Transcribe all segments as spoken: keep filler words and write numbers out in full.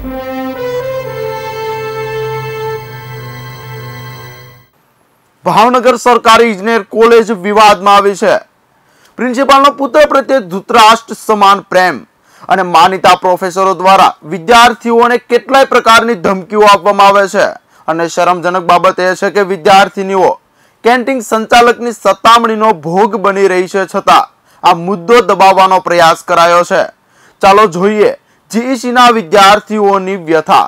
ભાવનગર સરકારી ઇજનેર કોલેજ વિવાદમાં આવી છે। પ્રિન્સિપાલનો પુત્ર પ્રત્યે ધૃતરાષ્ટ્ર સમાન પ્રેમ અને માનીતા પ્રોફેસરો દ્વારા વિદ્યાર્થીઓને કેટલાય પ્રકારની ધમકીઓ આપવામાં આવે છે અને શરમજનક બાબત એ છે કે વિદ્યાર્થીનીઓ કેન્ટીન સંચાલકની સતામણીનો ભોગ બની રહી છે, છતાં આ મુદ્દો દબાવવાનો પ્રયાસ કરાયો છે। ચાલો જોઈએ જીઈસીના વિદ્યાર્થીઓની વ્યથા।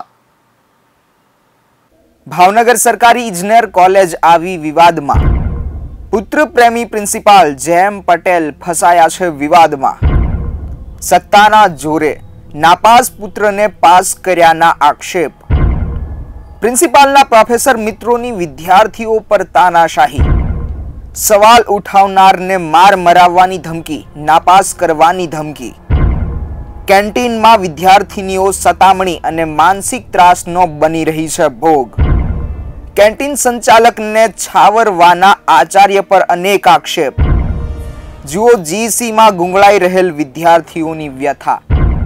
ભાવનગર સરકારી ઇજનેર કોલેજ આવી વિવાદમાં। પુત્ર પ્રેમી પ્રિન્સિપાલ જેએમ પટેલ ફસાયા છે વિવાદમાં। સત્તાના જોરે નાપાસ પુત્રને પાસ કર્યાના આક્ષેપ। પ્રિન્સિપાલના પ્રોફેસર મિત્રોની વિદ્યાર્થીઓ પર તાનાશાહી। સવાલ ઉઠાવનારને માર મરાવવાની ધમકી, નાપાસ કરવાની ધમકી। કેન્ટીનમાં વિદ્યાર્થીનીઓ સતામણી અને માનસિક ત્રાસનો બની રહી છે ભોગ। કેન્ટીન સંચાલકને છાવરવાના આચાર્ય પર અનેક આક્ષેપ। જુઓ જીઈસીમાં ગુંગળાઈ રહેલ વિદ્યાર્થીઓની વ્યથા।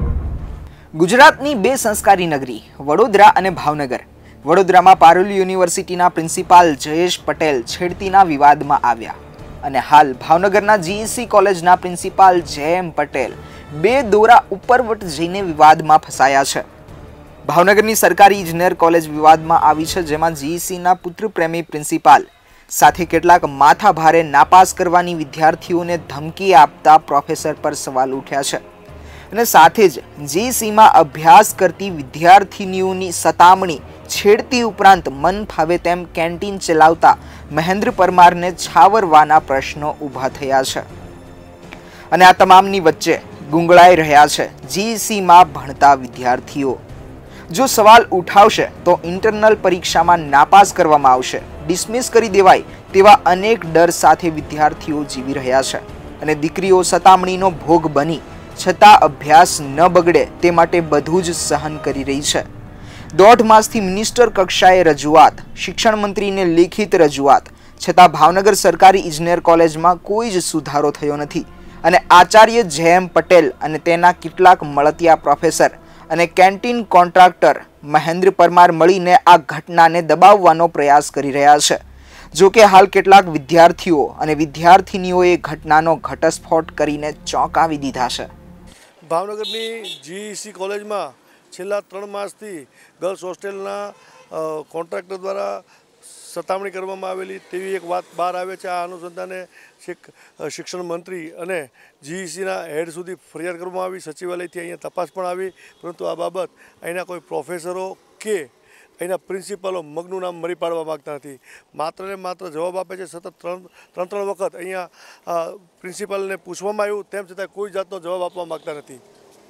ગુજરાતની બે સંસ્કારી નગરી વડોદરા અને ભાવનગર। વડોદરામાં પારુલ યુનિવર્સિટીના પ્રિન્સિપાલ જયેશ પટેલ છેડતીના વિવાદમાં આવ્યા અને હાલ ભાવનગરના જીઈસી કોલેજના પ્રિન્સિપાલ જેએમ પટેલ બે દોરા ઉપરવટ જઈને વિવાદમાં ફસાયા છે। ભાવનગરની સરકારી ઇજનેર કોલેજ વિવાદમાં આવી છે, જેમાં જીઈસીના પુત્ર પ્રેમી પ્રિન્સિપાલ સાથે કેટલાક માથા ભારે નાપાસ કરવાની વિદ્યાર્થીઓને ધમકી આપતા પ્રોફેસર પર સવાલ ઉઠ્યા છે અને સાથે જ જીઈસીમાં અભ્યાસ કરતી વિદ્યાર્થીનીઓની સતામણી, છેડતી ઉપરાંત મન ફાવે તેમ કેન્ટીન ચલાવતા મહેન્દ્ર પરમારને છાવરવાના પ્રશ્નો ઊભા થયા છે અને આ તમામની વચ્ચે ગુંગળાઈ રહ્યા છે જીઈસીમાં ભણતા વિદ્યાર્થીઓ। જો સવાલ ઉઠાવશે તો ઇન્ટરનલ પરીક્ષામાં નાપાસ કરવામાં આવશે, ડિસમિસ કરી દેવાય તેવા અનેક ડર સાથે વિદ્યાર્થીઓ જીવી રહ્યા છે અને દીકરીઓ સતામણીનો ભોગ બની છતાં અભ્યાસ ન બગડે તે માટે બધું જ સહન કરી રહી છે। દોઢ માસથી મિનિસ્ટર કક્ષાએ રજૂઆત, શિક્ષણ મંત્રીને લેખિત રજૂઆત, છતાં ભાવનગર સરકારી ઇજનેર કોલેજમાં કોઈ જ સુધારો થયો નથી અને આચાર્ય જેએમ પટેલ અને તેના કેટલાક મળતિયા પ્રોફેસર અને કેન્ટીન કોન્ટ્રાક્ટર મહેન્દ્ર પરમાર મળીને આ ઘટનાને દબાવવાનો પ્રયાસ કરી રહ્યા છે। જો કે હાલ કેટલાક વિદ્યાર્થીઓ અને વિદ્યાર્થીનીઓએ ઘટનાનો ઘટસ્ફોટ કરીને ચોંકાવી દીધા છે। ભાવનગરની જીઈસી કોલેજમાં છેલ્લા ત્રણ માસથી ગર્લ્સ હોસ્ટેલના કોન્ટ્રાક્ટર દ્વારા સતામણી કરવામાં આવેલી તેવી એક વાત બહાર આવે છે। આ અનુસંધાને શિક્ષણ મંત્રી અને જીઈસીના હેડ સુધી ફરિયાદ કરવામાં આવી, સચિવાલયથી અહીંયા તપાસ પણ આવી, પરંતુ આ બાબત અહીંના કોઈ પ્રોફેસરો કે અહીંના પ્રિન્સિપાલો મગનું નામ મરી પાડવા માગતા નથી। માત્ર ને માત્ર જવાબ આપે છે। સતત ત્રણ ત્રણ ત્રણ વખત અહીંયા પ્રિન્સિપાલને પૂછવામાં આવ્યું, તેમ છતાં કોઈ જાતનો જવાબ આપવા માગતા નથી।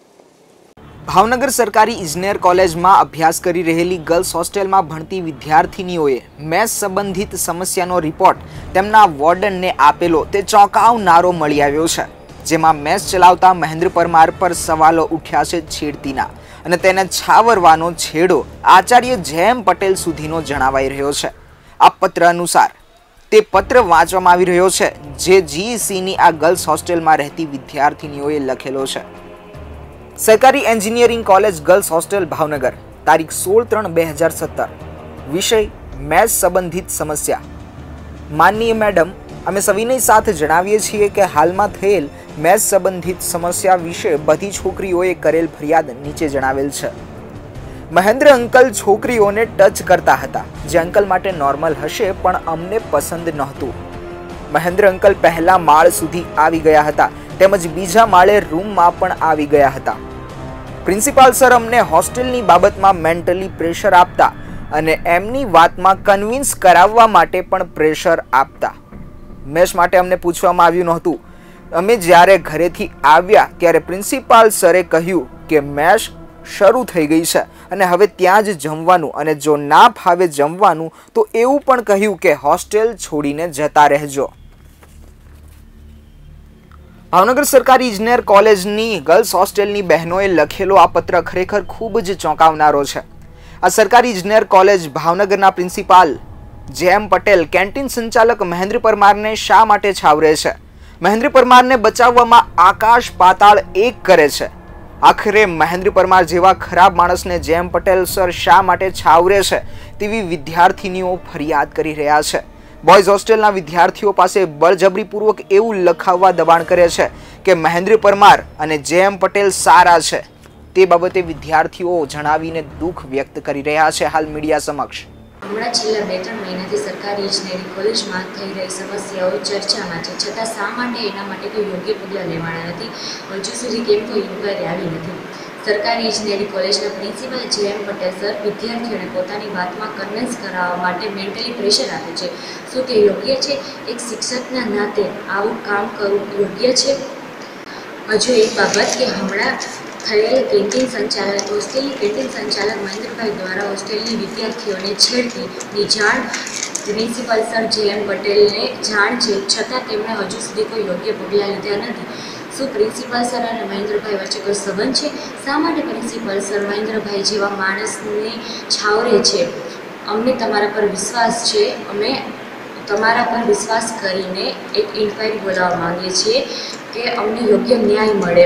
ભાવનગર સરકારી ઇજનેર કોલેજમાં અભ્યાસ કરી રહેલી ગર્લ્સ હોસ્ટેલમાં ભણતી વિદ્યાર્થીનીઓએ મેસ સંબંધિત સમસ્યાનો રિપોર્ટ તેમના વોર્ડનને આપેલો તે ચોંકાવનારો મળી આવ્યો છે, જેમાં મેસ ચલાવતા મહેન્દ્ર પરમાર પર સવાલો ઉઠ્યા છે છેડતીના અને તેને છાવરવાનો છેડો આચાર્ય જેએમ પટેલ સુધીનો જણાવાઈ રહ્યો છે। આ પત્ર અનુસાર તે પત્ર વાંચવામાં આવી રહ્યો છે જે જીઈસીની આ ગર્લ્સ હોસ્ટેલમાં રહેતી વિદ્યાર્થીનીઓએ લખેલો છે। સરકારી engineering college girls hostel Bhavnagar, તારીખ સોળ ત્રણ બે હજાર સત્તર। વિષય મેસ સંબંધિત સમસ્યા। માનનીય મેડમ, અમે સવિનય સાથે જણાવીએ છીએ કે હાલમાં થયેલ મેસ સંબંધિત સમસ્યા વિશે બધી છોકરીઓએ કરેલ ફરિયાદ નીચે જણાવેલ છે। મહેન્દ્ર અંકલ છોકરીઓને ટચ કરતા હતા, જે અંકલ માટે નોર્મલ હશે પણ અમને પસંદ નહોતું। મહેન્દ્ર અંકલ પહેલા માળ સુધી આવી ગયા હતા તેમજ બીજા માળે રૂમમાં પણ આવી ગયા હતા। પ્રિન્સિપાલ સર અમને હોસ્ટેલની બાબતમાં મેન્ટલી પ્રેશર આપતા અને એમની વાતમાં કન્વિન્સ કરાવવા માટે પણ પ્રેશર આપતા। મેસ માટે અમને પૂછવામાં આવ્યું નહોતું। અમે જ્યારે ઘરેથી આવ્યા ત્યારે પ્રિન્સિપાલ સરે કહ્યું કે મેસ શરૂ થઈ ગઈ છે અને હવે ત્યાં જ જમવાનું, અને જો ના ફાવે જમવાનું તો એવું પણ કહ્યું કે હોસ્ટેલ છોડીને જતા રહેજો। ભાવનગર સરકારી ઇજનેર કોલેજની ગર્લ્સ હોસ્ટેલની બહેનોએ લખેલો આ પત્ર ખરેખર ખૂબ જ ચોંકાવનારો છે। આ સરકારી ઇજનેર કોલેજ ભાવનગરના પ્રિન્સિપાલ જેએમ પટેલ કેન્ટીન સંચાલક મહેન્દ્ર પરમારને શા માટે છાવરે છે? મહેન્દ્ર પરમારને બચાવવામાં આકાશ પાતાળ એક કરે છે। આખરે મહેન્દ્ર પરમાર જેવા ખરાબ માણસને જેએમ પટેલ સર શા માટે છાવરે છે તેવી વિદ્યાર્થીનીઓ ફરિયાદ કરી રહ્યા છે। બોયઝ હોસ્ટેલના વિદ્યાર્થીઓ પાસે બળજબરીપૂર્વક એવું લખાવવા દબાણ કરે છે કે મહેન્દ્ર પરમાર અને જેએમ પટેલ સારા છે। તે બાબતે વિદ્યાર્થીઓ જણાવીને દુઃખ વ્યક્ત કરી રહ્યા છે હાલ મીડિયા સમક્ષ। હમણાં છેલ્લા બે ત્રણ મહિનાથી સરકારી ઇજનેરી કોલેજમાં થઈ રહી સમસ્યાઓ ચર્ચામાં છે, છતાં શા માટે એના માટે કોઈ યોગ્ય પગલાં લેવાના નથી? હજુ સુધી કેમ કોઈ ઇન્ક્વાયરી આવી નથી? સરકારી ઇજનેરી કોલેજના પ્રિન્સિપલ જેએમ પટેલ સર વિદ્યાર્થીઓને પોતાની વાતમાં કન્વિન્સ કરાવવા માટે મેન્ટલી પ્રેશર આપે છે। શું તે યોગ્ય છે? એક શિક્ષકના નાતે આવું કામ કરવું યોગ્ય છે? હજુ એક બાબત કે હમણાં થયેલ કેન્ટીન સંચાલક હોસ્ટેલની કેન્ટીન સંચાલક મહેન્દ્રભાઈ દ્વારા હોસ્ટેલની વિદ્યાર્થીઓને છેડતીની જાણ પ્રિન્સિપલ સર જેએમ પટેલને જાણ છે, છતાં તેમણે હજુ સુધી કોઈ યોગ્ય પગલાં લીધા નથી। શું પ્રિન્સિપલ સર અને મહેન્દ્રભાઈ વચ્ચે કોઈ સંબંધ છે? શા માટે પ્રિન્સિપલ સર મહેન્દ્રભાઈ જેવા માણસને છાવરે છે? અમને તમારા પર વિશ્વાસ છે, અમે તમારા પર વિશ્વાસ કરીને એક ઇન્ક્વાયરી બોલાવવા માંગીએ છીએ કે અમને યોગ્ય ન્યાય મળે।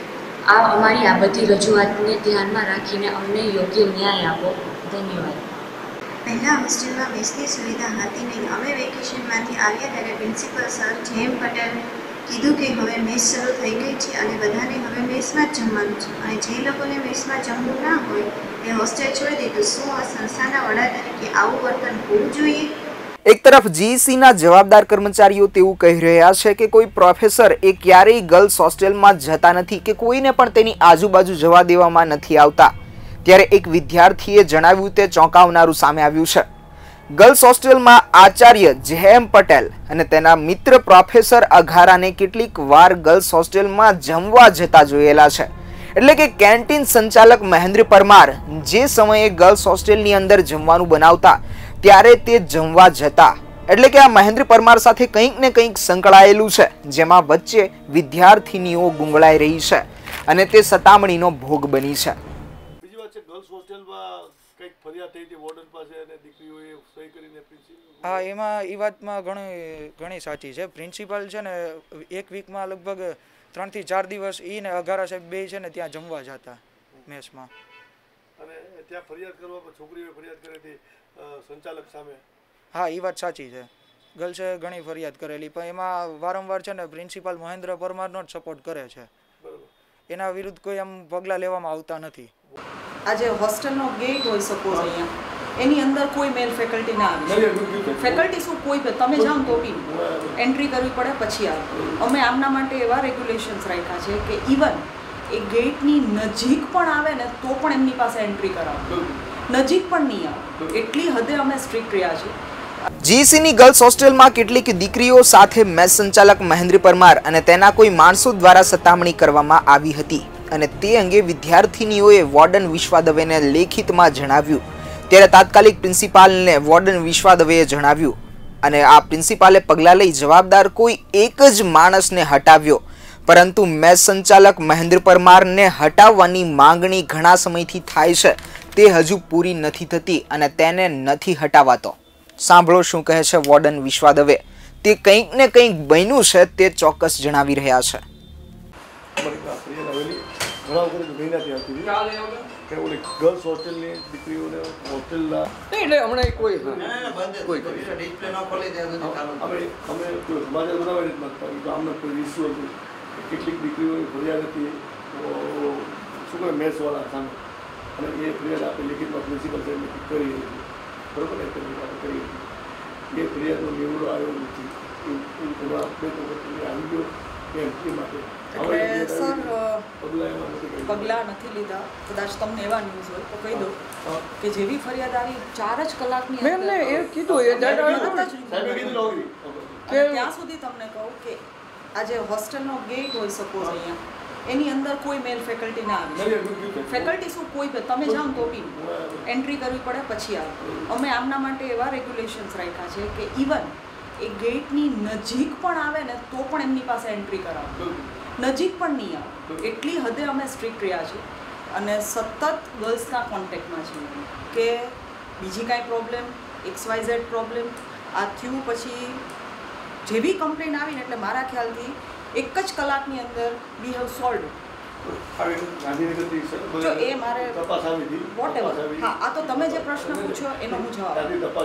આ અમારી આ બધી રજૂઆતને ધ્યાનમાં રાખીને અમને યોગ્ય ન્યાય આપો। ધન્યવાદ। પહેલાં હોસ્ટેલમાં મેસની સુવિધા હતી નહીં। અમે વેકેશનમાંથી આવ્યા ત્યારે પ્રિન્સિપલ સર જેએમ પટેલ કીધું કે હવે મેસ શરૂ થઈ ગઈ છે અને બધાને હવે મેસમાં જ જમવાનું છે, અને જે લોકોને મેસમાં જમવું ના હોય એ હોસ્ટેલ છોડી દીધું। શું આ સંસ્થાના વડા તરીકે આવું વર્તન હોવું જોઈએ? એક તરફ જીઈસીના જવાબદાર કર્મચારીઓ તેવું કહી રહ્યા છે કે કોઈ પ્રોફેસર એ ક્યારેય ગર્લ્સ હોસ્ટેલમાં જતા નથી કે કોઈને પણ તેની આજુબાજુ જવા દેવામાં નથી આવતા, ત્યારે એક વિદ્યાર્થીએ જણાવ્યું તે ચોંકાવનારું સામે આવ્યું છે। ગર્લ્સ હોસ્ટેલમાં આચાર્ય જેએમ પટેલ અને તેના મિત્ર પ્રોફેસર અઘારાને કેટલીક વાર ગર્લ્સ હોસ્ટેલમાં જમવા જતા જોયેલા છે। એટલે કે કેન્ટીન સંચાલક મહેન્દ્ર પરમાર જે સમયે ગર્લ્સ હોસ્ટેલની અંદર જમવાનું બનાવતા ત્યારે તે જમવા જતા। એટલે કે આ મહેન્દ્ર પરમાર સાથે કંઈક ને કંઈક સંકળાયેલું છે, જેમાં વચ્ચે વિદ્યાર્થીનીઓ ગુંગળાઈ રહી છે અને તે સતામણીનો ભોગ બની છે। બીજી વાત છે, ગર્લ્સ હોસ્ટેલમાં કંઈક ફરિયાદ થઈ હતી વોર્ડન પાસે અને દીકરીઓએ સહી કરીને પ્રિન્સિપલ હા એમાં એ વાતમાં ઘણી ઘણી સાચી છે। પ્રિન્સિપાલ છે ને એક વીકમાં લગભગ ત્રણથી ચાર દિવસ એ ને અઘારા સાહેબ બે છે ને ત્યાં જમવા જતા મેસમાં, અને ત્યાં ફરિયાદ કરવા પર છોકરીઓએ ફરિયાદ કરી હતી સંચાલક સામે। હા એ વાત સાચી છે, ગર્લ્સે ઘણી ફરિયાદ કરેલી, પણ એમાં વારંવાર છે ને પ્રિન્સિપાલ મહેન્દ્ર પરમારનો જ સપોર્ટ કરે છે, એના વિરુદ્ધ કોઈ આમ પગલાં લેવામાં આવતા નથી। આજે હોસ્ટેલનો ગેટ હોય સપોઝ અહીંયા એની અંદર કોઈ મેલ ફેકલ્ટી ના આવી, ફેકલ્ટી શું કોઈ તમે જાઓ તો બી એન્ટ્રી કરવી પડે પછી આવે। અમે આમના માટે એવા રેગ્યુલેશન્સ રાખ્યા છે કે ઇવન એ ગેટની નજીક પણ આવે ને તો પણ એમની પાસે એન્ટ્રી કરાવો, નજીક પણ નહીં આવે, એટલી હદે અમે સ્ટ્રિક્ટ રહ્યા છીએ। જીઈસીની ગર્લ્સ હોસ્ટેલમાં કેટલીક દીકરીઓ સાથે મેસ સંચાલક મહેન્દ્ર પરમાર અને તેના કોઈ માણસો દ્વારા સતામણી કરવામાં આવી હતી અને તે અંગે વિદ્યાર્થીનીઓએ વોર્ડન વિશ્વા દવેને લેખિતમાં જણાવ્યું, ત્યારે તાત્કાલિક પ્રિન્સિપાલને વોર્ડન વિશ્વા દવેએ જણાવ્યું અને આ પ્રિન્સિપાલે પગલાં લઈ જવાબદાર કોઈ એક જ માણસને હટાવ્યો, પરંતુ મેસ સંચાલક મહેન્દ્ર પરમારને હટાવવાની માંગણી ઘણા સમયથી થાય છે, તે હજુ પૂરી નથી થતી અને તેને નથી હટાવાતો। સાંભળો શું કહે છે વોર્ડન વિશ્વા દવે, તે કંઈક ને કંઈક બન્યું છે તે ચોક્કસ જણાવી રહ્યા છે। ઘણા વખત મહિનાથી આવતી હતી કે ઓલી ગર્લ્સ હોસ્ટેલની દીકરીઓને હોસ્ટેલના એટલે હમણાં કોઈ કોઈ અમે અમે સમાજ બનાવી નથી માગતા, ગામના કોઈ ઇસ્યુ હતું, કેટલીક દીકરીઓની ફરિયાદ હતી શું કહે મેસવાળા સામે, અને એ ફરિયાદ આપણે લેખિતમાં પ્રિન્સિપલ સાહેબને કરી હતી, બરોબર ને આપણે કરી હતી, એ ફરિયાદનો નિવડો આવ્યો નથી, એ થોડા બે તો આવી ગયો એમ એ માટે એટલે સર પગલાં નથી લીધા। કદાચ તમને એવા ન્યૂઝ હોય તો કહી દો કે જેવી ફરિયાદ આવી ચાર જ કલાકની મેં એમને એ કીધું એ ત્યાં સુધી તમને કહું કે આજે હોસ્ટેલનો ગેટ હોય સપોઝ અહીંયા એની અંદર કોઈ મેલ ફેકલ્ટી ના આવી, ફેકલ્ટી શું કોઈ તમે જાઓ તો બી એન્ટ્રી કરવી પડે પછી આવે। અમે આમના માટે એવા રેગ્યુલેશન્સ રાખ્યા છે કે ઇવન એ ગેટની નજીક પણ આવે ને તો પણ એમની પાસે એન્ટ્રી કરાવો, નજીક પણ નહીં આવે, એટલી હદે અમે સ્ટ્રિક્ટ રહ્યા છીએ અને સતત ગર્લ્સના કોન્ટેક્ટમાં છીએ કે બીજી કાંઈ problem X Y Z problem આ થયું પછી જેવી કમ્પ્લેન આવીને એટલે મારા ખ્યાલથી એક જ કલાકની અંદર વી હેવ સોલ્વ જો એ મારે વોટેવર હા આ તો તમે જે પ્રશ્ન પૂછો એનો હું જવાબ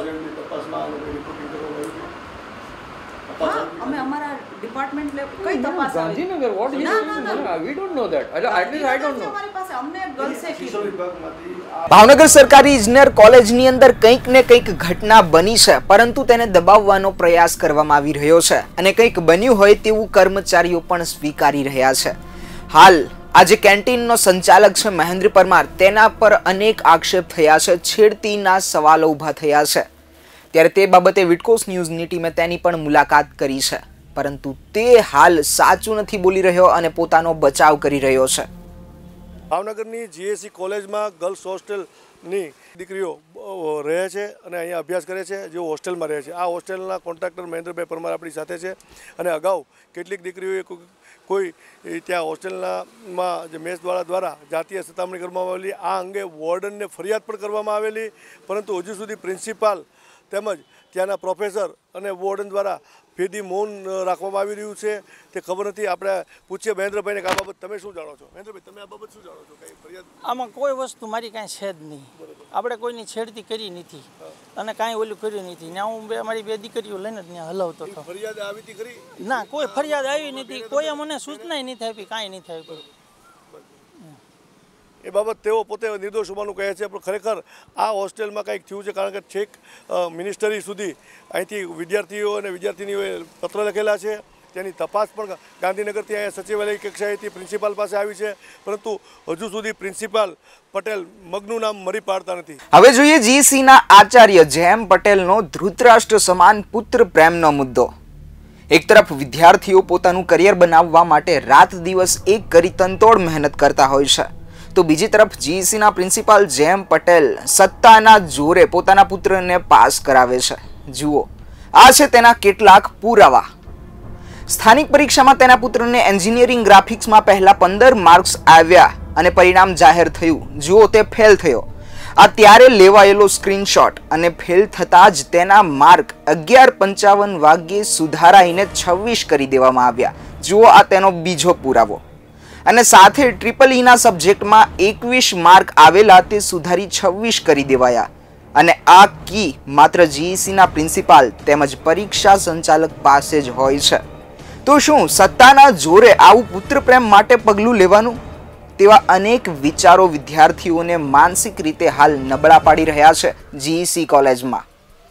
હા અમે અમારા ડિપાર્ટમેન્ટ લે કઈ તપાસ ગાંધીનગર વોટ ના ના ના વી ડોન્ટ નો ધેટ એટલે એટલીસ્ટ આઈ ડોન્ટ નો અમારી પાસે અમને ગર્લ્સે કીધું ભાવનગર સરકારી ઇજનેર કોલેજની અંદર કંઈક ને કંઈક ઘટના બની છે, પરંતુ તેને દબાવવાનો પ્રયાસ કરવામાં આવી રહ્યો છે અને કંઈક બન્યું હોય તેવું કર્મચારીઓ પણ સ્વીકારી રહ્યા છે. હાલ આજે કેન્ટીનનો સંચાલક છે મહેન્દ્ર પરમાર, તેના પર અનેક આક્ષેપ થયા છે, છેડતીના સવાલો ઊભા થયા છે. ત્યારે તે બાબતે વિટકોસ ન્યૂઝની ટીમે તેની પણ મુલાકાત કરી છે, પરંતુ તે હાલ સાચું નથી બોલી રહ્યો અને પોતાનો બચાવ કરી રહ્યો છે. ભાવનગરની જીએસસી કોલેજમાં ગર્લ્સ હોસ્ટેલની દીકરીઓ રહે છે અને અહીંયા અભ્યાસ કરે છે, જેઓ હોસ્ટેલમાં રહે છે. આ હોસ્ટેલના કોન્ટ્રાક્ટર મહેન્દ્રભાઈ પરમાર આપણી સાથે છે અને અગાઉ કેટલીક દીકરીઓએ કોઈ ત્યાં હોસ્ટેલનામાં જે મેસવાળા દ્વારા જાતીય સતામણી કરવામાં આવેલી, આ અંગે વોર્ડનને ફરિયાદ પણ કરવામાં આવેલી, પરંતુ હજુ સુધી પ્રિન્સિપાલ તેમજ ત્યાંના પ્રોફેસર અને વોર્ડન દ્વારા ભેદી મૌન રાખવામાં આવી રહ્યું છે તે ખબર નથી. આપણે પૂછીએ મહેન્દ્રભાઈને કે આ બાબત તમે શું જાણો છો? મહેન્દ્રભાઈ, તમે આ બાબત શું જાણો છો? કંઈ ફરિયાદ આમાં કોઈ વસ્તુ મારી કાંઈ છે જ નહીં. આપણે કોઈની છેડતી કરી નથી અને કાંઈ ઓલું કર્યું નથી ને હું બે અમારી બે દીકરીઓ લઈને જ ત્યાં હલાવતો હતો. ફરિયાદ આવી હતી ખરી? ના, કોઈ ફરિયાદ આવી નથી, કોઈએ મને સૂચના નથી આપી, કાંઈ નહીં થાય. એ બાબત તેઓ પોતે નિર્દોષ હોવાનું કહે છે, પણ ખરેખર આ હોસ્ટેલમાં કંઈક થયું છે, કારણ કે છેક મિનિસ્ટરી સુધી અહીંથી વિદ્યાર્થીઓ અને વિદ્યાર્થીનીઓએ પત્ર લખેલા છે. તેની તપાસ પણ ગાંધીનગરથી અહીંયા સચિવાલય કક્ષાએથી પ્રિન્સિપાલ પાસે આવી છે, પરંતુ હજુ સુધી પ્રિન્સિપાલ પટેલ મગનું નામ મરી પાડતા નથી. હવે જોઈએ જીસીના આચાર્ય જેએમ પટેલનો ધૃતરાષ્ટ્ર સમાન પુત્ર પ્રેમનો મુદ્દો. એક તરફ વિદ્યાર્થીઓ પોતાનું કરિયર બનાવવા માટે રાત દિવસ એક કરી તનતોડ મહેનત કરતા હોય છે, તો બીજી તરફ જીસીના પ્રિન્સિપાલ જેએમ પટેલ સત્તાના જોરે પોતાના પુત્રને પાસ કરાવે છે. જુઓ, આ છે તેના કેટલાક પુરાવા. સ્થાનિક પરીક્ષામાં તેના પુત્રને એન્જિનિયરિંગ ગ્રાફિક્સમાં પહેલા પંદર માર્ક્સ આવ્યા અને પરિણામ જાહેર થયું. જુઓ, તે ફેલ થયો. આ ત્યારે લેવાયેલો સ્ક્રીનશોટ અને ફેલ થતાં જ તેના માર્ક અગિયાર પંચાવન વાગ્યે સુધારાઈને છવ્વીસ કરી દેવામાં આવ્યા. જુઓ, આ તેનો બીજો પુરાવો. અને સાથે ટ્રિપલ ઈના સબ્જેક્ટમાં એકવીસ માર્ક આવેલા તે સુધારી છવ્વીસ કરી દેવાયા. અને આ કી માત્ર જીઈસીના પ્રિન્સિપાલ તેમજ પરીક્ષા સંચાલક પાસે જ હોય છે. તો શું સત્તાના જોરે આવું પુત્ર પ્રેમ માટે પગલું લેવાનું? તેવા અનેક વિચારો વિદ્યાર્થીઓને માનસિક રીતે હાલ નબળા પાડી રહ્યા છે જીઈસી કોલેજમાં.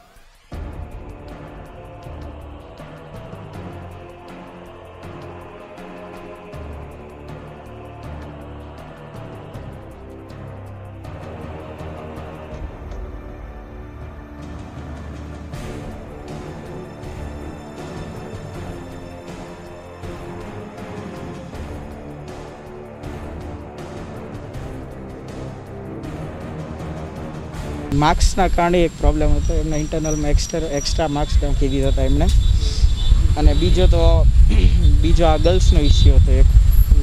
માર્ક્સના કારણે એક પ્રોબ્લેમ હતો, એમને ઇન્ટરનલમાં એક્સ્ટ્રા એક્સ્ટ્રા માર્ક્સ નાખી દીધા હતા એમને. અને બીજો તો બીજો આ ગર્લ્સનો ઇસ્યુ હતો એક.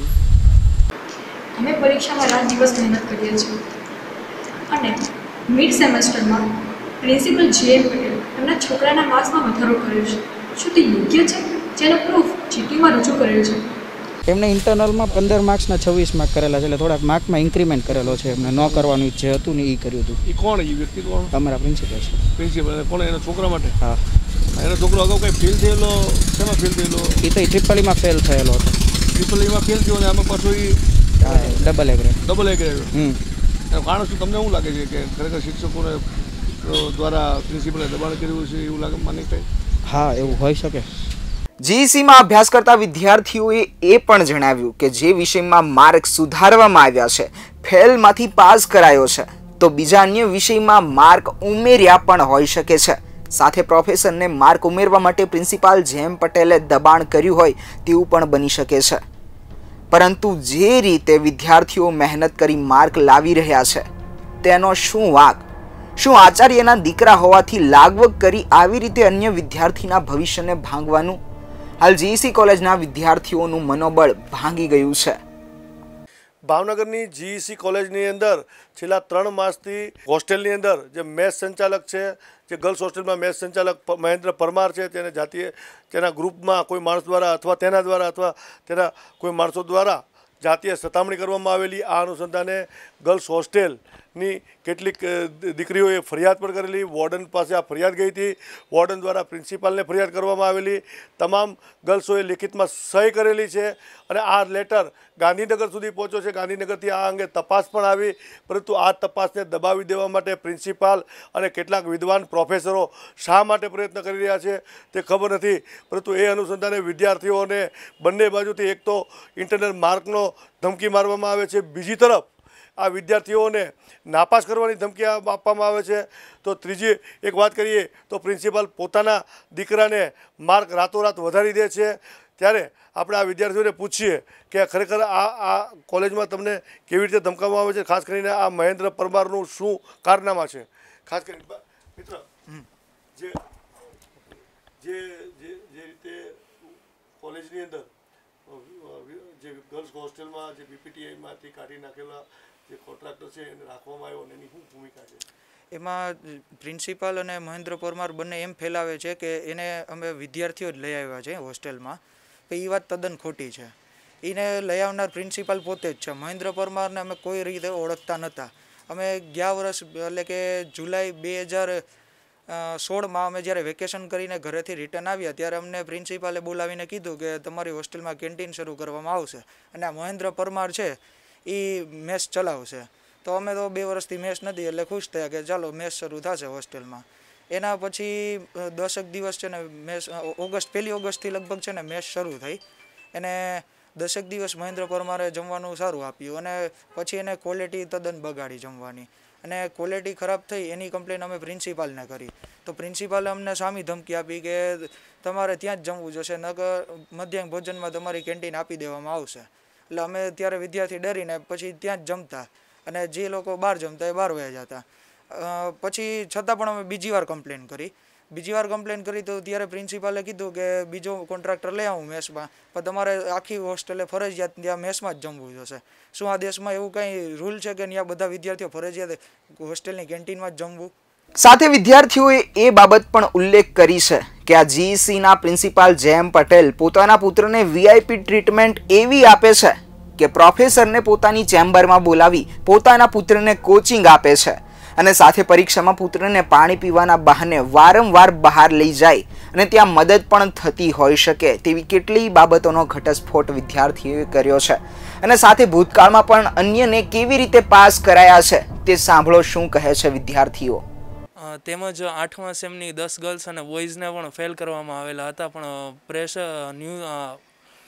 અમે પરીક્ષામાં રાત દિવસ મહેનત કરીએ છીએ અને મિડ સેમેસ્ટરમાં પ્રિન્સિપલ જેએમ પટેલ એમના છોકરાના માર્ક્સમાં વધારો કર્યો છે. શું તે યોગ્ય છે? જેનો પ્રૂફ જીટીયુમાં રજૂ કરેલ છે. એમને ઇન્ટરનલમાં પંદર માર્ક્સના છવ્વીસ માર્ક કરેલા છે, એટલે થોડાક માર્કમાં ઇન્ક્રીમેન્ટ કરેલો છે. એમને ન કરવાનું જે હતું ને એ કર્યું હતું. એ કોણ? એ વ્યક્તિ કોણ? અમારા પ્રિન્સિપલ છે. પ્રિન્સિપલ કોણ? એના છોકરા માટે? હા. એનો છોકરો અગાઉ કંઈ ફેલ થયેલો? શેમાં ફેલ થયેલો? એ તો ટ્રિપલ ઈમાં ફેલ થયેલો હતો. ટ્રિપલ ઈમાં ફેલ થયો અને આમાં પાછો એ double A grade. Double A grade. હમ. એનું કારણ શું તમને શું લાગે છે કે ખરેખર શિક્ષકોને દ્વારા પ્રિન્સિપલે દબાણ કર્યું છે એવું લાગે મને કંઈ? હા, એવું હોઈ શકે. જીઈસીમાં અભ્યાસ કરતા વિદ્યાર્થીઓએ એ પણ જણાવ્યું કે જે વિષયમાં માર્ક સુધારવામાં આવ્યા છે, ફેલમાંથી પાસ કરાયો છે, તો બીજા અન્ય વિષયમાં માર્ક ઉમેર્યા પણ હોઈ શકે છે. સાથે પ્રોફેસરને માર્ક ઉમેરવા માટે પ્રિન્સિપાલ જેએમ પટેલે દબાણ કર્યું હોય તેવું પણ બની શકે છે. પરંતુ જે રીતે વિદ્યાર્થીઓ મહેનત કરી માર્ક લાવી રહ્યા છે તેનો શું વાંક? શું આચાર્યના દીકરા હોવાથી લાગવગ કરી આવી રીતે અન્ય વિદ્યાર્થીના ભવિષ્યને ભાંગવાનું? હાલ જીઈસી કોલેજના વિદ્યાર્થીઓનું મનોબળ ભાંગી ગયું છે. ભાવનગરની જીઈસી કોલેજની અંદર છેલ્લા ત્રણ માસથી હોસ્ટેલની અંદર જે મેસ સંચાલક છે, જે ગર્લ્સ હોસ્ટેલમાં મેસ સંચાલક મહેન્દ્ર પરમાર છે, તેને જાતીય તેના ગ્રુપમાં કોઈ માણસ દ્વારા અથવા તેના દ્વારા અથવા તેના કોઈ માણસો દ્વારા જાતીય સતામણી કરવામાં આવેલી. આ અનુસંધાને ગર્લ્સ હોસ્ટેલની કેટલીક દીકરીઓએ ફરિયાદ પણ કરેલી. વોર્ડન પાસે આ ફરિયાદ ગઈ હતી. વોર્ડન દ્વારા પ્રિન્સિપાલને ફરિયાદ કરવામાં આવેલી. તમામ ગર્લ્સોએ લિખિતમાં સહી કરેલી છે અને આ લેટર ગાંધીનગર સુધી પહોંચ્યો છે. ગાંધીનગરથી આ અંગે તપાસ પણ આવી, પરંતુ આ તપાસને દબાવી દેવા માટે પ્રિન્સિપાલ અને કેટલાક વિદ્વાન પ્રોફેસરો શા માટે પ્રયત્ન કરી રહ્યા છે તે ખબર નથી. પરંતુ એ અનુસંધાને વિદ્યાર્થીઓને બંને બાજુથી એક તો ઇન્ટરનલ માર્કનો ધમકી મારવામાં આવે છે, બીજી તરફ આ વિદ્યાર્થીઓને નાપાસ કરવાની ધમકી આપવામાં આવે છે. તો ત્રીજી એક વાત કરીએ તો પ્રિન્સિપાલ પોતાના દીકરાને માર્ક રાતોરાત વધારી દે છે. ત્યારે આપણે આ વિદ્યાર્થીઓને પૂછીએ કે ખરેખર આ આ કોલેજમાં તમને કેવી રીતે ધમકાવવામાં આવે છે, ખાસ કરીને આ મહેન્દ્ર પરમારનું શું કારનામા છે. ખાસ કરીને મિત્ર જે જે જે જે રીતે કોલેજની અંદર જે ગર્લ્સ હોસ્ટેલમાં જે બીપીટીઆઈમાંથી કાઢી નાખેલા જે કોન્ટ્રાક્ટર છે એને રાખવામાં આવ્યો અને એની શું ભૂમિકા છે? એમાં પ્રિન્સિપાલ અને મહેન્દ્ર પરમાર બંને એમ ફેલાવે છે કે એને અમે વિદ્યાર્થીઓ જ લઈ આવ્યા છે હોસ્ટેલમાં, પણ એ વાત તદ્દન ખોટી છે. એને લઈ આવનાર પ્રિન્સિપાલ પોતે જ છે. મહેન્દ્ર પરમારને અમે કોઈ રીતે ઓળખતા નહોતા. અમે ગયા વર્ષ એટલે કે જુલાઈ બે હજાર સોળમાં અમે જ્યારે વેકેશન કરીને ઘરેથી રિટર્ન આવ્યા ત્યારે અમને પ્રિન્સિપાલે બોલાવીને કીધું કે તમારી હોસ્ટેલમાં કેન્ટીન શરૂ કરવામાં આવશે અને આ મહેન્દ્ર પરમાર છે એ મેસ ચલાવશે. તો અમે તો બે વર્ષથી મેસ નથી એટલે ખુશ થયા કે ચાલો મેસ શરૂ થશે હોસ્ટેલમાં. એના પછી દસેક દિવસ છે ને મેસ ઓગસ્ટ પહેલી ઓગસ્ટથી લગભગ છે ને મેસ શરૂ થઈ. એને દસેક દિવસ મહેન્દ્ર પરમારે જમવાનું સારું આપ્યું અને પછી એને ક્વોલિટી તદ્દન બગાડી જમવાની અને ક્વોલિટી ખરાબ થઈ. એની કમ્પ્લેન અમે પ્રિન્સિપાલને કરી તો પ્રિન્સિપાલે અમને સામી ધમકી આપી કે તમારે ત્યાં જ જમવું જોશે, નકર મધ્યાહન ભોજનમાં તમારી કેન્ટીન આપી દેવામાં આવશે. એટલે અમે ત્યારે વિદ્યાર્થી ડરીને પછી ત્યાં જ જમતા અને જે લોકો બહાર જમતા એ બહાર વયા જતા. પછી છતાં પણ અમે બીજી વાર કમ્પ્લેન કરી બીજી વાર કમ્પ્લેન કરી તો ત્યારે પ્રિન્સિપાલે કીધું કે બીજો કોન્ટ્રાક્ટર લઈ આવું મેસમાં, પણ તમારે આખી હોસ્ટેલે ફરજિયાત ત્યાં મેસમાં જ જમવું જોશે. શું આ દેશમાં એવું કંઈ રૂલ છે કે ત્યાં બધા વિદ્યાર્થીઓ ફરજિયાત હોસ્ટેલની કેન્ટીનમાં જ જમવું? સાથે વિદ્યાર્થીઓએ એ બાબત પણ ઉલ્લેખ કરી છે કે આ જીઈસીના પ્રિન્સિપાલ જેએમ પટેલ પોતાના પુત્રને વીઆઈપી ટ્રીટમેન્ટ એવી આપે છે કે પ્રોફેસરને પોતાની ચેમ્બરમાં બોલાવી પોતાના પુત્રને કોચિંગ આપે છે અને સાથે પરીક્ષામાં પુત્રને પાણી પીવાના બહાને વારંવાર બહાર લઈ જાય અને ત્યાં મદદ પણ થતી હોઈ શકે તેવી કેટલીય બાબતોનો ઘટસ્ફોટ વિદ્યાર્થીઓએ કર્યો છે. અને સાથે ભૂતકાળમાં પણ અન્યને કેવી રીતે પાસ કરાયા છે તે સાંભળો શું કહે છે વિદ્યાર્થીઓ. તેમજ આઠમા સેમની દસ ગર્લ્સ અને બોયઝને પણ ફેલ કરવામાં આવેલા હતા, પણ પ્રેશર ન્યૂ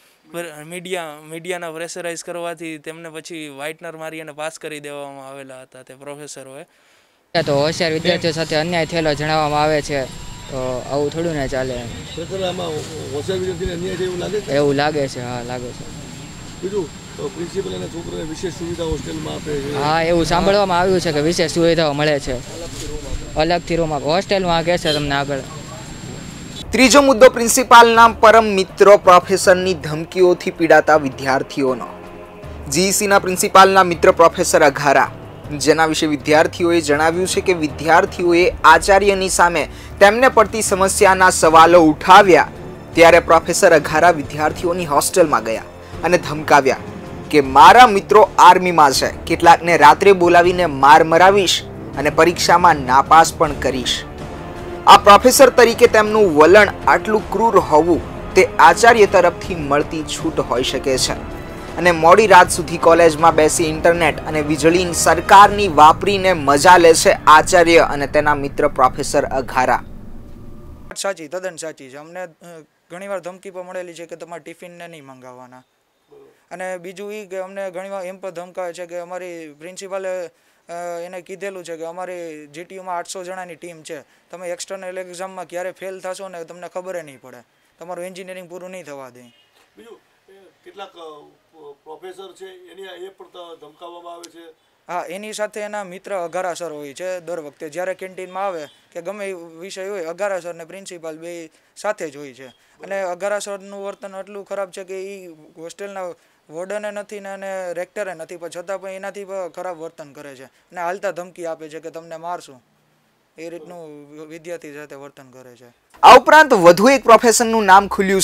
મીડિયા મીડિયાના પ્રેશરાઇઝ કરવાથી તેમને પછી વ્હાઇટનર મારી અને પાસ કરી દેવામાં આવેલા હતા તે પ્રોફેસરોએ. તો હોશિયાર વિદ્યાર્થીઓ સાથે અન્યાય થયેલો જણાવવામાં આવે છે, તો આવું થોડું ને ચાલે. એવું લાગે છે. હા લાગે છે. બીજું પ્રિન્સિપલ અને છોકરાને વિશેષ સુવિધા હોસ્ટેલમાં આપે છે. હા એવું સાંભળવામાં આવ્યું છે કે વિશેષ સુવિધાઓ મળે છે અલગથી રૂમ આપે હોસ્ટેલમાં કહે છે તમને આગળ. ત્રીજો મુદ્દો પ્રિન્સિપાલના પરમ મિત્રો પ્રોફેસરની ધમકીઓથી પીડાતા વિદ્યાર્થીઓનો. જીઈસીના પ્રિન્સિપાલના મિત્ર પ્રોફેસર અઘારા, જેના વિશે વિદ્યાર્થીઓએ જણાવ્યું છે કે વિદ્યાર્થીઓએ આચાર્યની સામે તેમને પડતી સમસ્યાના સવાલો ઉઠાવ્યા ત્યારે પ્રોફેસર અઘારા વિદ્યાર્થીઓની હોસ્ટેલમાં ગયા અને ધમકાવ્યા કે મારા મિત્રો આર્મીમાં છે, કેટલાકને રાત્રે બોલાવીને માર મરાવીશ અને પરીક્ષામાં નાપાસ પણ કરીશ. આ પ્રોફેસર તરીકે તેમનું વલણ આટલું ક્રૂર હોવું તે આચાર્ય તરફથી મળતી છૂટ હોઈ શકે છે અને મોડી રાત સુધી કોલેજમાં બેસી ઇન્ટરનેટ અને વીજળીની સરકારની વાપરીને મજા લે છે આચાર્ય અને તેના મિત્ર પ્રોફેસર અઘારા. સાચી, તદ્દન સાચી છે. અમને ઘણીવાર ધમકી પણ મળેલી છે કે તમારા ટિફિનને નહીં મંગાવવાના. અને બીજું એ કે અમને ઘણીવાર એમ પણ ધમકાવે છે કે અમારી પ્રિન્સિપાલે એને કીધેલું છે કે અમારી જીટીયુમાં આઠસો જણાની ટીમ છે, તમે એક્સટર્નલ એક્ઝામમાં ક્યારે ફેલ થશો ને તમને ખબર નહીં પડે, તમારું એન્જિનિયરિંગ પૂરું નહીં થવા દે. બીજું કેટલાક પ્રોફેસર છે એની એ પણ ધમકાવવામાં આવે છે. હા, એની સાથે એના મિત્ર અઘારા સર હોય છે. દર વખતે જ્યારે કેન્ટીનમાં આવે કે ગમે વિષય હોય અઘારા સર ને પ્રિન્સિપાલ બે સાથે જ હોય છે. અને અઘારા સરનું વર્તન એટલું ખરાબ છે કે એ હોસ્ટેલના વોર્ડને નથી ને અને રેક્ટરે નથી, પણ છતાં પણ એનાથી પણ ખરાબ વર્તન કરે છે અને હાલતા ધમકી આપે છે કે તમને મારશું. એ રીતનું વિદ્યાર્થી સાથે વર્તન કરે છે. આ ઉપરાંત વધુ એક પ્રોફેસરનું નામ ખુલ્યું છે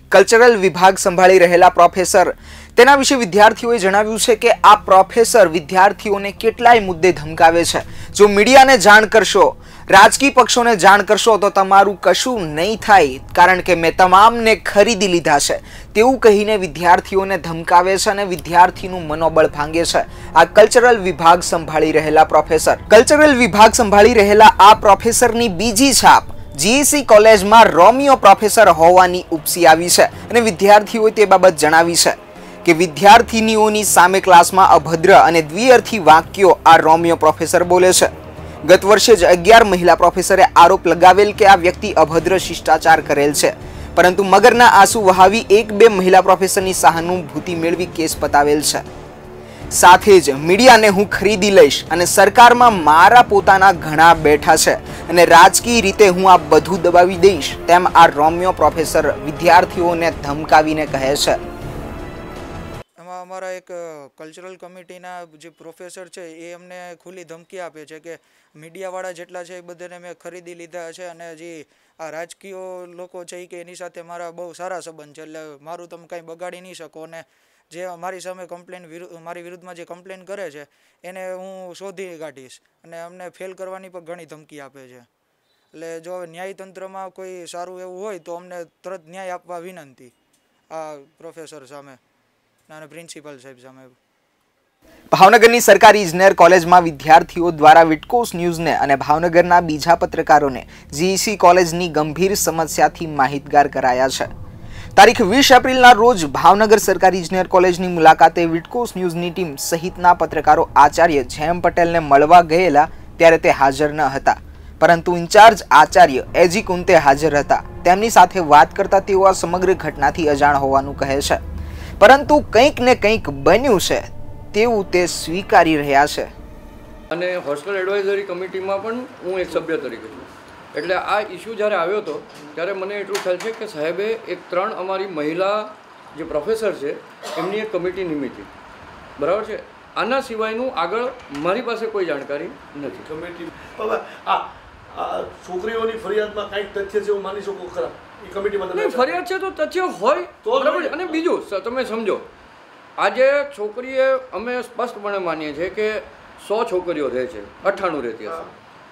કલ્ચરલ વિભાગ સંભાળી રહેલા પ્રોફેસર તેના વિશે વિદ્યાર્થીઓએ જણાવ્યું છે કે આ પ્રોફેસર વિદ્યાર્થીઓને કેટલાય મુદ્દે ધમકાવે છે. જો મીડિયાને જાણ કરશો, રાજકીય પક્ષોને જાણ કરશો તો તમારું કશું નહીં થાય, કારણ કે મેં તમામને ખરીદી લીધા છે તેવું કહીને વિદ્યાર્થીઓને ધમકાવે છે અને વિદ્યાર્થીનું મનોબળ ભાંગે છે આ કલ્ચરલ વિભાગ સંભાળી રહેલા પ્રોફેસર. કલ્ચરલ વિભાગ સંભાળી રહેલા આ પ્રોફેસરની બીજી છાપ જીઈસી કોલેજમાં રોમિયો પ્રોફેસર હોવાની ઉપસી આવી છે અને વિદ્યાર્થીઓએ તે બાબત જણાવી છે કે વિદ્યાર્થીનીઓની સામે ક્લાસમાં અભદ્ર અને દ્વિઅર્થી વાક્યો આ રોમિયો પ્રોફેસર બોલે છે. ગત વર્ષે જ અગિયાર મહિલા પ્રોફેસરે આરોપ લગાવેલ કે આ વ્યક્તિ અભદ્ર શિષ્ટાચાર કરેલ છે, પરંતુ મગરના આંસુ વહાવી એક બે મહિલા પ્રોફેસરની સહાનુભૂતિ મેળવી કેસ પતાવેલ છે. સાથે જ મીડિયાને હું ખરીદી લઈશ અને સરકારમાં મારા પોતાના ઘણા બેઠા છે અને રાજકીય રીતે હું આ બધું દબાવી દઈશ તેમ આ રોમિયો પ્રોફેસર વિદ્યાર્થીઓને ધમકાવીને કહે છે. એમાં અમારા એક કલ્ચરલ કમિટીના જે પ્રોફેસર છે એ અમને ખુલ્લી ધમકી આપે છે કે મીડિયાવાળા જેટલા છે એ બધાને મેં ખરીદી લીધા છે અને જે આ રાજકીય લોકો છે એ કે એની સાથે મારા બહુ સારા સંબંધ છે, એટલે મારું તમે કાંઈ બગાડી નહીં શકો અને જે મારી સામે કમ્પ્લેન મારી વિરુદ્ધમાં જે કમ્પ્લેન કરે છે એને હું શોધી કાઢીશ અને અમને ફેલ કરવાની પણ ઘણી ધમકી આપે છે. એટલે જો હવે ન્યાયતંત્રમાં કોઈ સારું એવું હોય તો અમને તરત ન્યાય આપવા વિનંતી આ પ્રોફેસર સામે અને પ્રિન્સિપલ સાહેબ સામે. ભાવનગરની સરકારી ઇજનેર કોલેજમાં વિદ્યાર્થીઓ દ્વારા વિટકોસ ન્યૂઝને અને ભાવનગરના બીજા પત્રકારોને જીઈસી કોલેજની ગંભીર સમસ્યાથી માહિતગાર કરાયા છે. તારીખ વીસ એપ્રિલના રોજ ભાવનગર સરકારી ઇજનેર કોલેજની મુલાકાતે વિટકોસ ન્યૂઝની ટીમ સહિતના પત્રકારો આચાર્ય જેમ પટેલને મળવા ગયેલા ત્યારે તે હાજર ન હતા, પરંતુ ઇન્ચાર્જ આચાર્ય એજી કુંતે હાજર હતા. તેમની સાથે વાત કરતા તેઓ આ સમગ્ર ઘટનાથી અજાણ હોવાનું કહે છે, પરંતુ કંઈક ને કંઈક બન્યું છે તેવું તે સ્વીકારી રહ્યા છે. અને હોસ્ટેલ એડવાઇઝરી કમિટીમાં પણ હું એક સભ્ય તરીકે છું. એટલે આ ઇસ્યુ જ્યારે આવ્યો હતો ત્યારે મને એટલું ખ્યાલ છે કે સાહેબે એક ત્રણ અમારી મહિલા જે પ્રોફેસર છે એમની એક કમિટી નિમી હતી, બરાબર છે. આના સિવાયનું આગળ મારી પાસે કોઈ જાણકારી નથી. કમિટી આ છોકરીઓની ફરિયાદમાં કંઈક તથ્ય છે એવું માની શકો ખરા? એ કમિટીમાં તમે ફરિયાદ છે તો તથ્ય હોય તો બરાબર. અને બીજું તમે સમજો, આજે છોકરીએ અમે સ્પષ્ટપણે માનીએ છીએ કે સો છોકરીઓ રહે છે, અઠ્ઠાણું રહેતી હશે,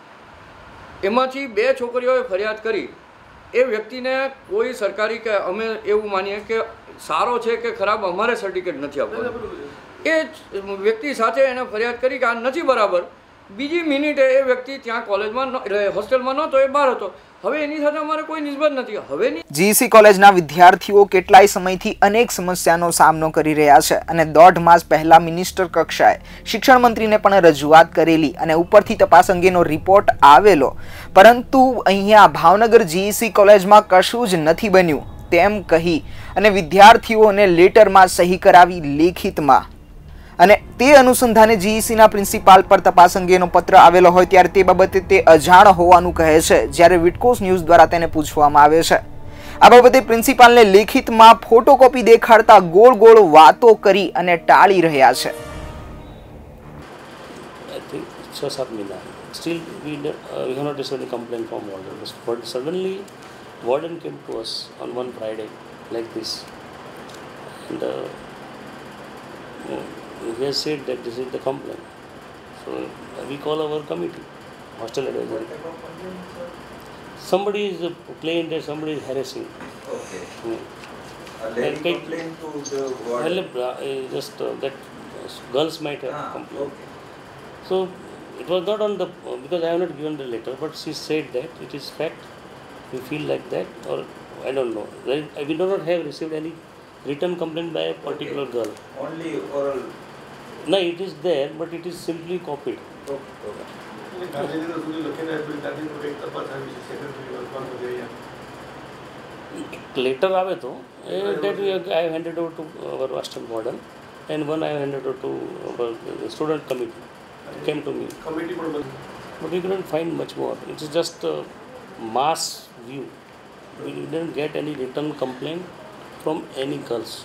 એમાંથી બે છોકરીઓએ ફરિયાદ કરી. એ વ્યક્તિને કોઈ સરકારી કે અમે એવું માનીએ કે સારો છે કે ખરાબ અમારે સર્ટિફિકેટ નથી આપવાનું. એ વ્યક્તિ સાથે એને ફરિયાદ કરી કે આ નથી બરાબર. બીજી મિનિટે એ વ્યક્તિ ત્યાં કોલેજમાં હોસ્ટેલમાં નહોતો, એ બહાર હતો. હવે એની સાથે અમારે કોઈ નિસ્બત નથી. હવે જીઈસી કોલેજના વિદ્યાર્થીઓ કેટલાય સમયથી અનેક સમસ્યાનો સામનો કરી રહ્યા છે અને દોઢ માસ પહેલા મિનિસ્ટર કક્ષાએ શિક્ષણ મંત્રીને પણ રજૂઆત કરેલી અને ઉપરથી તપાસ અંગેનો રિપોર્ટ આવેલો, પરંતુ અહીંયા ભાવનગર જીઈસી કોલેજમાં કશું જ નથી બન્યું તેમ કહી અને વિદ્યાર્થીઓને લેટરમાં સહી કરાવી લેખિતમાં. અને તે અનુસંધાને જીઈસીના પ્રિન્સિપાલ પર તપાસ અંગેનો પત્ર આવેલો હોય ત્યારે તે બાબતે તે અજાણ હોવાનું કહે છે, જ્યારે વિટકોસ ન્યૂઝ દ્વારા તેને પૂછવામાં આવે છે. આ બાબતે પ્રિન્સિપાલને લેખિતમાં ફોટોકોપી દેખાડતા ગોળ ગોળ વાતો કરી અને ટાળી રહ્યા છે. છ સાત મહિના still we, uh, we have not received any complaint from warden, but suddenly warden came to us on one Friday like this and uh, he has said that this is the complaint. So uh, we call our committee, hostel advisory. Somebody is uh, claimed that somebody is harassing. Okay. Hmm. A lady complained to the warden? Well, uh, just uh, that uh, girls might have ah, complained. Okay. So it was not on the, uh, because I have not given the letter, but she said that it is fact. We feel like that, or I don't know. We do not have received any written complaint by a particular girl. Only oral? No, it is there, but it is simply copied. Okay. Okay. Later આવે તો that we have, I have handed over to our assistant warden, and one I have handed over to our student committee. It came to me. Committee, but we couldn't find much more. It is just a mass view. We didn't get any written complaint from any girls.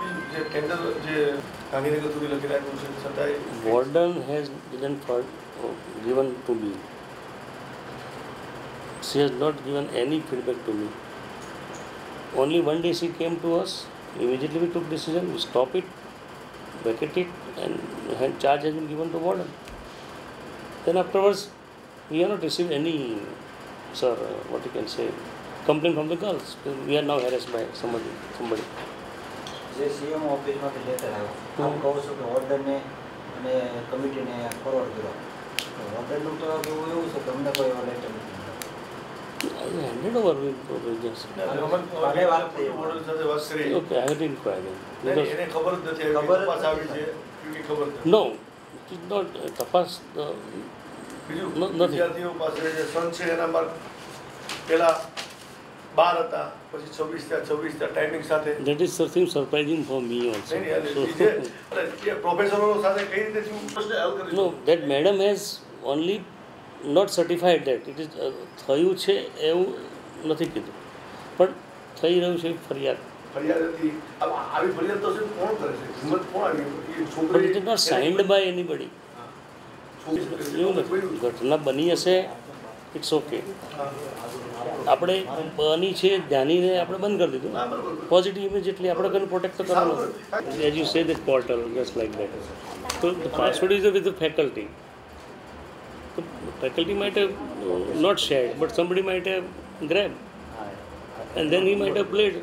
Warden has didn't for, uh, given to me. She has not given any feedback to me. only one day she came to us. Immediately we took decision. We stop it, vacate it, and hand charge has been given to warden. Then afterwards, we have not received any, sir, uh, what you can say, complaint from the girls. We are now harassed by somebody. somebody. જે CM ઓફિસમાંથી letter આવ્યો આમ કહું છું કે ઓર્ડરને અને કમિટીને forward કર્યો ઓર્ડરનું તો કેવું એવું છે કે અમને કોઈ એવો લેટર નથી I handed over with the just. મને વાત થઈ મોડલ સાથે વાત કરી. Okay, I had inquired. નહીં એને ખબર જ નથી આવી તપાસ આવી છે કે ખબર નથી. No, it is not uh, tapas. Uh, બીજું વિદ્યાર્થીઓ પાસે જે સન છે એના માર્ક પહેલા બાર હતા પછી છવ્વીસ થયા છવ્વીસ થયા ટાઈમિંગ સાથે. That is something surprising for me also. So, પ્રોફેસરો સાથે કઈ રીતે થયું? No, that madam has only not certified that it is uh, થયું છે એવું નથી કીધું પણ થઈ રહ્યું છે ફરિયાદ. ફરિયાદ હતી આવી ફરિયાદ તો છે કોણ કરે છે? હિંમત કોણ આવી? એ But છોકરી it is not signed by anybody. એવું નથી. ઘટના બની હશે ઇટ્સ ઓકે. આપણે બની છે ધ્યાનીને આપણે બંધ કરી દીધું પોઝિટિવ ઇમિડિયેટલી આપણે કને પ્રોટેક્ટ તો કરવાનું. As you say this portal just like that. તો the password is with the faculty. The faculty might have uh, not shared, but somebody might have grabbed, and then he might have played.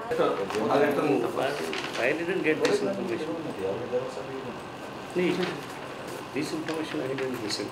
I didn't get this information. Please, this information I didn't listen.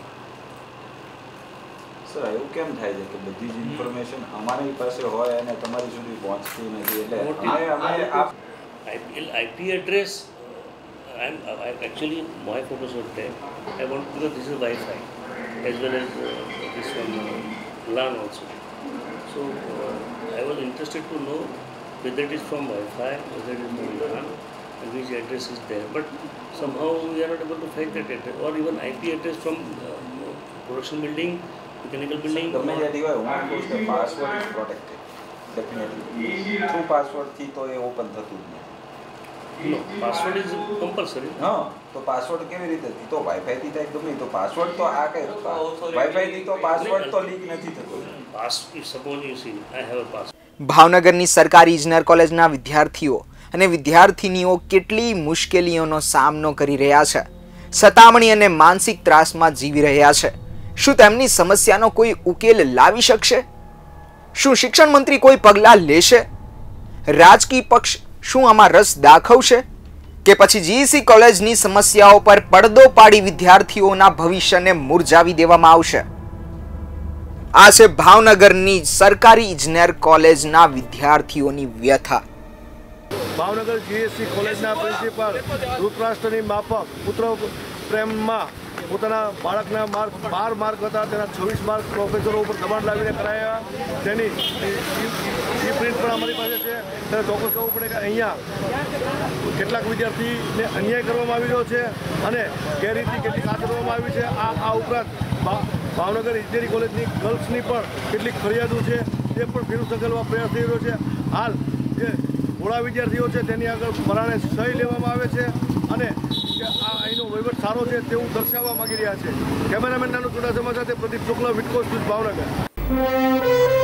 Sir એવું કેમ થાય છે કે બધી જ information અમારી પાસે હોય અને તમારી સુધી પહોંચતી નથી એટલે અમે અમે આપ I P address. I'm I actually my focus was there. I want because this is Wi-Fi. As well as uh, this one uh, LAN also. So uh, I was interested to know whether it is from Wi-Fi, whether it is from LAN, and which address is there. But somehow we are not able to find that address, or even I P address from uh, production building, mechanical building. ગમે ત્યાંથી હોય હું કહું છું password is protected definitely through પાસવર્ડથી તો એ open થતું જ નથી. No, password is compulsory. હા તો પાસવર્ડ કેવી રીતે તો વાઈફાઈથી થાય ગમે તો પાસવર્ડ તો આ કઈ વાઈફાઈથી તો પાસવર્ડ તો લીક નથી થતો. Pass if suppose you see I have a password. ભાવનગરની સરકારી ઇજનેર કોલેજના વિદ્યાર્થીઓ અને વિદ્યાર્થીનીઓ કેટલી મુશ્કેલીઓનો સામનો કરી રહ્યા છે, સતામણી અને માનસિક ત્રાસમાં જીવી રહ્યા છે. શું તેમની સમસ્યાનો કોઈ ઉકેલ લાવી શકશે? શું શિક્ષણ મંત્રી કોઈ પગલાં લેશે? રાજકીય પક્ષ શું આમાં રસ દાખવશે કે પછી જીઈસી કોલેજની સમસ્યાઓ પર પડદો પાડી વિદ્યાર્થીઓના ભવિષ્યને મુરઝાવી દેવામાં આવશે? આ છે ભાવનગરની સરકારી ઇજનેર કોલેજના વિદ્યાર્થીઓની વ્યથા. ભાવનગર જીએસસી કોલેજના પ્રિન્સિપાલ ધૃતરાષ્ટ્રની માફક પુત્ર પ્રેમમાં પોતાના બાળકના માર્ક બાર માર્ક હતા તેના છવ્વીસ માર્ક પ્રોફેસરો ઉપર દબાણ લાવીને કરાયા. તેની ઈ પ્રિન્ટ પણ અમારી પાસે છે. ત્યારે ચોક્કસ કહેવું પડે કે અહીંયા કેટલાક વિદ્યાર્થીને અન્યાય કરવામાં આવી રહ્યો છે અને ગેરરીતિ કેટલીક હાથ ધરવામાં આવી છે. આ આ ઉપરાંત ભાવનગર ઇજનેરી કોલેજની ગર્લ્સની પણ કેટલીક ફરિયાદો છે તે પણ ફેરું સંકલવા પ્રયાસ થઈ રહ્યો છે. હાલ જે ભોળા વિદ્યાર્થીઓ છે તેની આગળ પરાણે સહી લેવામાં આવે છે અને આ અહીંનો વહીવટ સારો છે તેવું દર્શાવવા માંગી રહ્યા છે. કેમેરામેન નાનું ચુડાસમા સાથે પ્રદીપ શુક્લ, વિટકોસ ભાવનગર.